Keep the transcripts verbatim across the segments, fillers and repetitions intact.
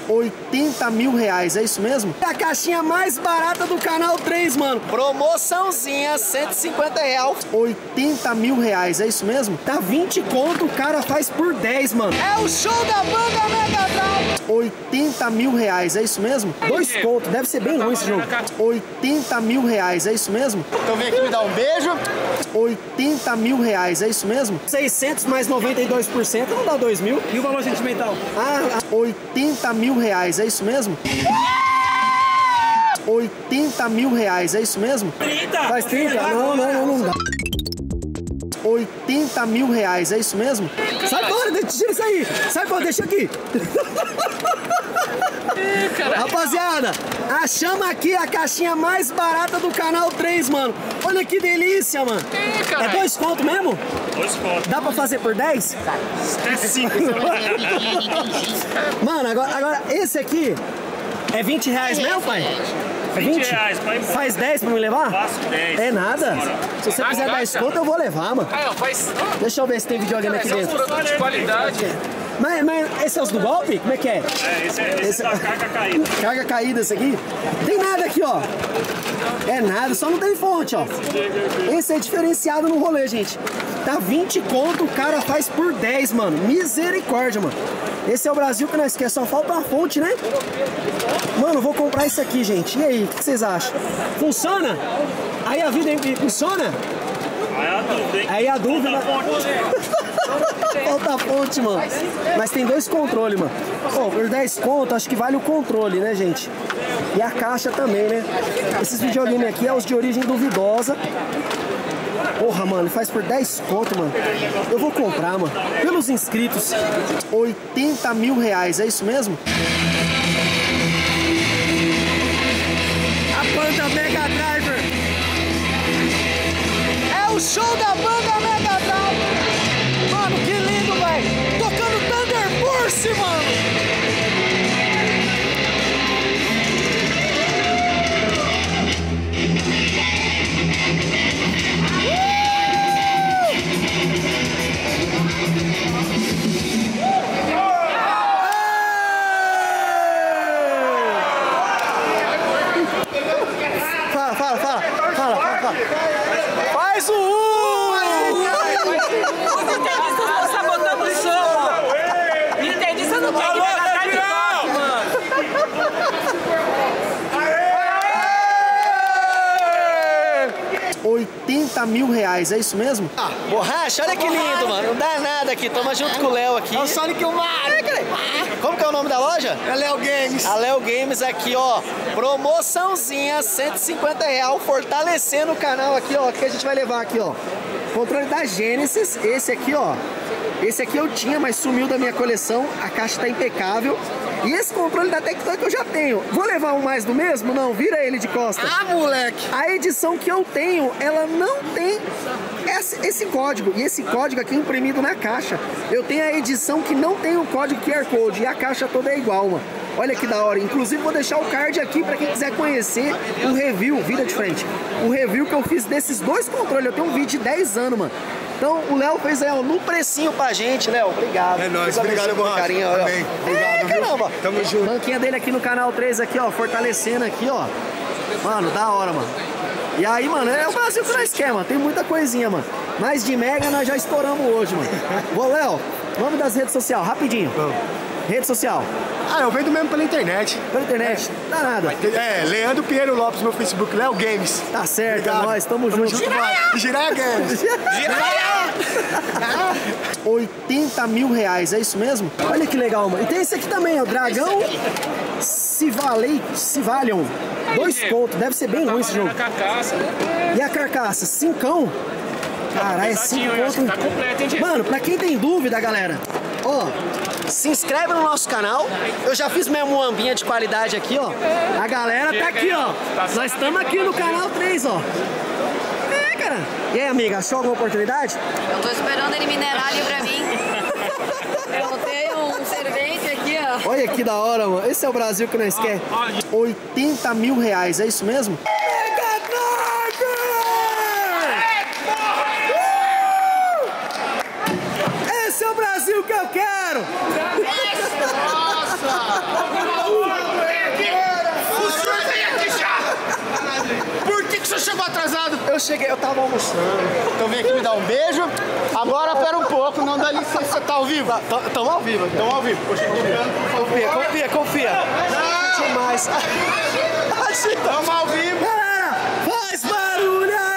oitenta mil reais, é isso mesmo? É a caixinha mais barata do canal três, mano. Promoçãozinha, cento e cinquenta reais. oitenta mil reais, é isso mesmo? Tá vinte conto, o cara faz por dez, mano. É o show da banda Mega Drive. oitenta mil reais, é isso mesmo? Dois conto, deve ser bem ruim esse jogo. oitenta mil reais, é isso mesmo? Então vem aqui me dar um beijo. oitenta mil reais, é isso mesmo? seiscentos mais noventa e dois por cento não dá dois mil. E o valor sentimental? Ah, oitenta mil reais, é isso mesmo? oitenta mil reais, é isso mesmo? trinta! Faz trinta? Não, não, não, não dá. oitenta mil reais, é isso mesmo? Sai fora, tira isso aí! Sai fora, deixa aqui! Rapaziada, achamos aqui a caixinha mais barata do canal três, mano. Olha que delícia, mano. É dois conto mesmo? Dois contos. Dá pra fazer por dez? É cinco. Mano, agora, agora esse aqui é vinte reais mesmo, pai? É vinte reais, pai. Faz dez pra me levar? Faço dez. É nada. Se você quiser dez conto, eu vou levar, mano. Ah, faz... Deixa eu ver se tem videogame aqui dentro. produto de qualidade. Mas, mas esse é os do golpe? Como é que é? É, esse é esse, Esse- da carga caída. Carga caída esse aqui? Tem nada aqui, ó. É nada, só não tem fonte, ó. Esse é diferenciado no rolê, gente. Tá vinte conto, o cara faz por dez, mano. Misericórdia, mano. Esse é o Brasil que nós quer, só falta a fonte, né? Mano, vou comprar isso aqui, gente. E aí, o que vocês acham? Funciona? Aí a vida funciona? Aí a dúvida, hein? Aí a dúvida... Falta Falta a fonte, mano. Mas tem dois controles, mano. Pô, por dez conto, acho que vale o controle, né, gente? E a caixa também, né? Esses videogames aqui é os de origem duvidosa. Porra, mano, faz por dez conto, mano. Eu vou comprar, mano. Pelos inscritos. oitenta mil reais, é isso mesmo? A banda Mega Driver. É o show da banda Mega Drive. Mano, que lindo, velho. Tocando Thunder Force, mano. Fala, fala, fala, fala, fala, fala. Faz o um! Os nintendistas estão sabotando o som! Nintendista não quer que Mega Drive toque, mano! oitenta mil reais, é isso mesmo? Ah, borracha, olha que lindo, mano. Não dá nada aqui, tamo junto com o Léo aqui. É o Sonic e o Mario. Como que é o nome da loja? É Léo Games. A Léo Games aqui, ó. Promoçãozinha, cento e cinquenta reais, fortalecendo o canal aqui, ó. Que a gente vai levar aqui, ó. Controle da Genesis, esse aqui, ó. Esse aqui eu tinha, mas sumiu da minha coleção. A caixa tá impecável. E esse controle da Tectoy que eu já tenho. Vou levar um mais do mesmo? Não, vira ele de costas. Ah, moleque! A edição que eu tenho, ela não tem esse, esse código. E esse código aqui é imprimido na caixa. Eu tenho a edição que não tem o código Q R Code. E a caixa toda é igual, mano. Olha que da hora. Inclusive vou deixar o card aqui pra quem quiser conhecer o review, vira de frente. O review que eu fiz desses dois controles. Eu tenho um vídeo de dez anos, mano. Então o Léo fez aí, ó, no precinho pra gente, Léo. Obrigado. É nóis, obrigado, Borracha. Carinho, ó. Também. Obrigado, É, viu? caramba. Tamo junto. Banquinha dele aqui no canal três aqui, ó, fortalecendo aqui, ó. Mano, da hora, mano. E aí, mano, é o Brasil que nós quer, mano. Tem muita coisinha, mano. Mas de mega nós já estouramos hoje, mano. Ô, Léo, vamos das redes sociais, rapidinho. Vamos. Rede social. Ah, eu vendo mesmo pela internet. Pela internet. Dá nada. É, Leandro Pinheiro Lopes, meu Facebook, Léo Games. Tá certo, é Obrigado. nóis, tamo, Tamo junto. junto, vai. Jiraya Games. oitenta mil reais, é isso mesmo? Olha que legal, mano. E tem esse aqui também, ó, Dragão Civalei, Civalion. Dois pontos, deve ser bem ruim esse jogo. A carcaça. E a carcaça? Cincão? Caralho, é cinco Pesadinho, eu acho que pontos. tá completo, hein, gente? Mano, pra quem tem dúvida, galera, ó, se inscreve no nosso canal. Eu já fiz minha muambinha de qualidade aqui, ó. A galera tá aqui, ó. Nós estamos aqui no canal três, ó. É, cara. E aí, amiga, achou alguma oportunidade? Eu tô esperando ele minerar ali pra mim. Eu tenho um servente aqui, ó. Olha que da hora, mano. Esse é o Brasil que nós quer. oitenta mil reais, é isso mesmo? Mega Drive! Esse é o Brasil que eu quero! Nossa! cheguei, eu tava almoçando. Então vem aqui me dar um beijo. Agora, pera um pouco, não dá licença, tá ao vivo? Tá, tamo ao vivo aqui. Tamo ao vivo. Confia, confia, confia. Demais. Tamo ao vivo. Galera, faz barulho aí!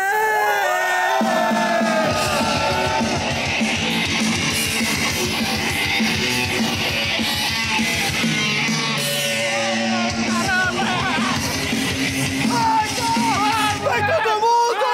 Vai todo mundo!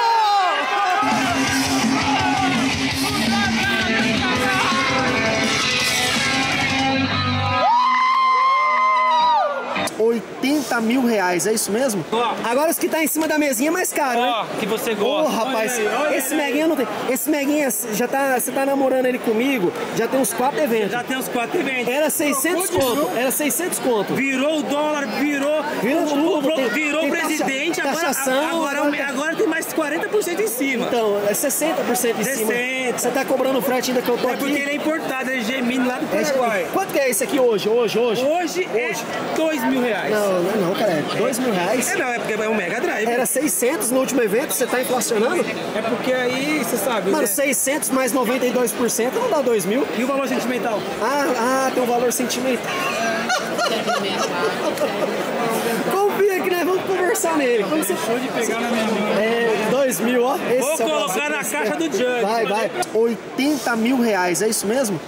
oitenta mil reais, é isso mesmo? Ó. Agora os que tá em cima da mesinha é mais caro, Ó, né? que você Ô, gosta. rapaz, Olha aí, olha esse aí. Meguinha não tem. Esse Meguinha já tá. Você tá namorando ele comigo, já tem uns quatro eventos. Já tem uns quatro eventos. Era seiscentos conto, era seiscentos conto. Virou o dólar, virou, Virou o- tudo, o- tem- virou tem o presidente, taxa- agora, taxação, agora, agora- agora tem mais quarenta por cento em cima. Então, é sessenta por cento em cima. sessenta. Você tá cobrando frete ainda que eu tô É aqui? porque ele é importado, ele é gemini lá do É, Paraguai. quanto que é esse aqui hoje, hoje, hoje? Hoje é dois mil reais. Não, não, é não, cara, é dois mil reais. É não, é porque é um Mega Drive. Era seiscentos no último evento, você tá inflacionando? É porque aí, você sabe, Mano, né? seiscentos mais noventa e dois por cento não dá dois mil. E o valor sentimental? Ah, ah, tem um valor sentimental. Confia que nós vamos conversar nele. Quando você... Deixou de pegar na minha mão. É, dois mil, ó. Esse Vou é o colocar Brasil na que você caixa quer. do Judge. Vai, vai. oitenta mil reais, é isso mesmo?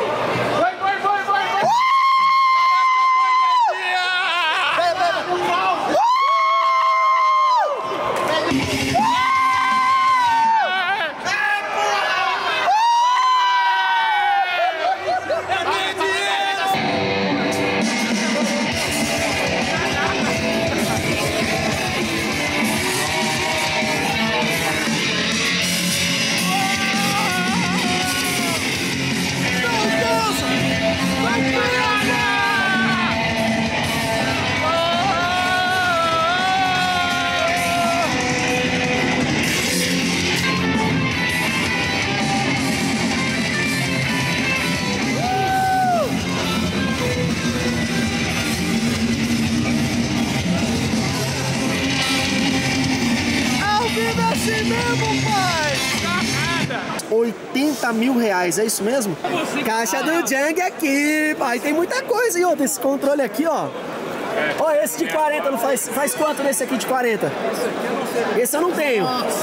oitenta mil reais, é isso mesmo? Caixa do Jang aqui, pai. Tem muita coisa. E ó, desse controle aqui, ó. Ó, esse de quarenta não faz. Faz quanto nesse aqui de quarenta? Esse eu não tenho.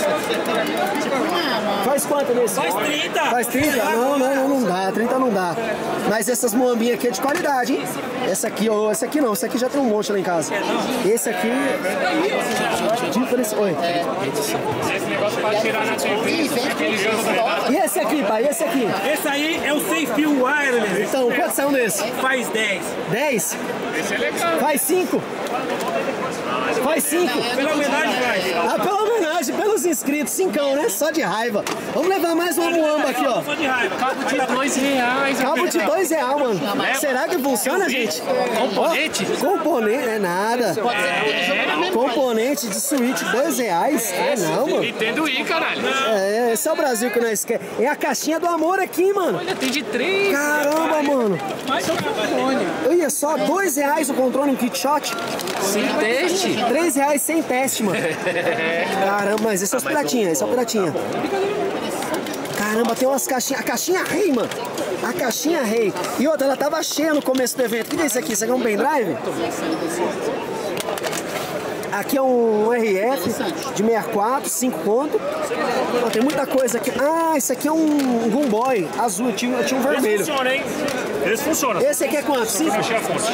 Faz quanto nesse? Faz trinta. Faz trinta? Não, não, não, não dá. trinta não dá. Mas essas moambinhas aqui é de qualidade, hein? Essa aqui, ó, essa aqui não. Essa aqui já tem um monte lá em casa. Esse aqui. Diferença. Oi. Esse negócio pra tirar na T V, aquele jogo do E esse aqui, pai? Esse aqui? Esse aí é o Sem Fio Wireless. Então, quantos são desse? Faz dez. dez? Esse é legal. Faz cinco? Faz cinco? Pela homenagem, faz. Ah, pela homenagem, pelos inscritos, cincão, né? Só de raiva. Vamos levar mais uma muamba aqui, ó. Só de raiva. Cabo de dois reais. Cabo de dois reais, mano. Será que funciona, gente? Componente? Ó, componente, é nada. Componente de Switch, dois reais? É não, mano. Nintendo Wii, caralho. É, esse é o Brasil que nós quer. É a caixinha do amor aqui, mano. Olha, tem de três. Caramba, mano. Olha só, dois reais o controle, um kit shot. Sem teste. Três reais sem teste, mano. Caramba, mas esse é os piratinha, esse é o piratinha. Caramba, tem umas caixinhas. A caixinha rei, mano. A caixinha rei. E outra, ela tava cheia no começo do evento. O que é isso aqui? Isso aqui é um pendrive? Aqui é um R F de sessenta e quatro, cinco conto. Ó, tem muita coisa aqui. Ah, esse aqui é um Game Boy azul. Eu tinha, eu tinha um vermelho. Eles funcionam, hein? Eles funcionam. Esse aqui é quanto? Cinco? Achei a fonte.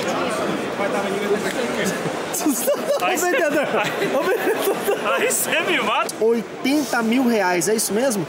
Ô, vendedor. Ô, vendedor. Aí você me mata. oitenta mil reais, é isso mesmo?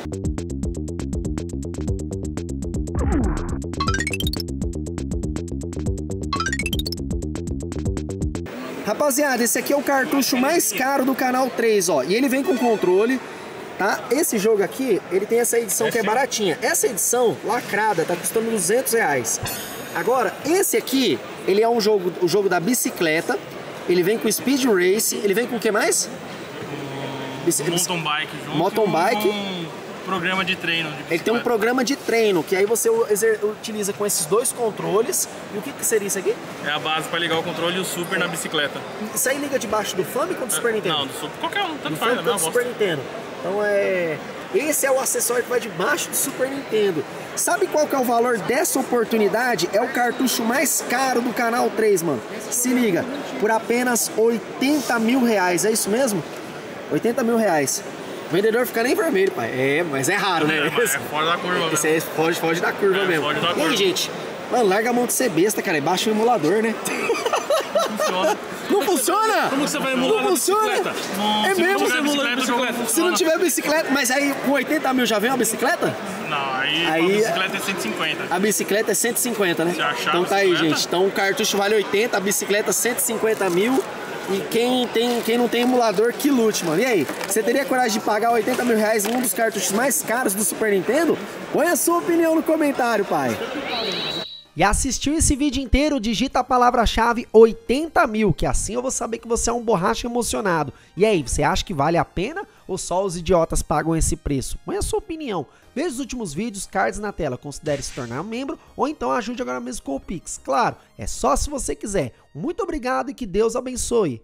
Rapaziada, esse aqui é o cartucho mais caro do canal três, ó. E ele vem com controle, tá? Esse jogo aqui, ele tem essa edição que é baratinha. Essa edição, lacrada, tá custando duzentos reais. Agora, esse aqui, ele é um jogo, o jogo da bicicleta. Ele vem com Speed Race, ele vem com o que mais? Bici- Mountain bike junto. Mountain bike. Um programa de treino. De Ele tem um bicicleta. programa de treino, que aí você exer- utiliza com esses dois controles. E o que, que seria isso aqui? É a base pra ligar o controle e o Super na bicicleta. Isso aí liga debaixo do Famicom ou do Super Nintendo? Não, do Super. Qualquer um, tanto do faz, é a Famicom ou mesma do Super bosta. Nintendo. Então é... esse é o acessório que vai debaixo do Super Nintendo. Sabe qual que é o valor dessa oportunidade? É o cartucho mais caro do Canal três, mano. Se liga, por apenas oitenta mil reais, é isso mesmo? oitenta mil reais. O vendedor fica nem vermelho, pai. É, mas é raro, né? É, mas é fora da curva mesmo. Esse aí foge, foge da curva é, mesmo. Foge da e curva. aí, gente? Mano, larga a mão de ser besta, cara. E baixa o emulador, né? Não funciona. Não funciona? Como que você vai emular não funciona? bicicleta? Não, é se mesmo? não tiver bicicleta, bicicleta se não tiver bicicleta, mas aí com oitenta mil já vem uma bicicleta? Não, aí, aí a bicicleta é cento e cinquenta. A bicicleta é cento e cinquenta, né? Se achar então tá aí, bicicleta? gente. Então o cartucho vale oitenta, a bicicleta cento e cinquenta mil. E quem, tem, quem não tem emulador, que lute, mano. E aí, você teria coragem de pagar oitenta mil reais em um dos cartuchos mais caros do Super Nintendo? Põe a sua opinião no comentário, pai. E assistiu esse vídeo inteiro, digita a palavra-chave oitenta mil, que assim eu vou saber que você é um borracha emocionado. E aí, você acha que vale a pena ou só os idiotas pagam esse preço? Põe a sua opinião. Veja os últimos vídeos, cards na tela, considere se tornar um membro ou então ajude agora mesmo com o Pix. Claro, é só se você quiser. Muito obrigado e que Deus abençoe.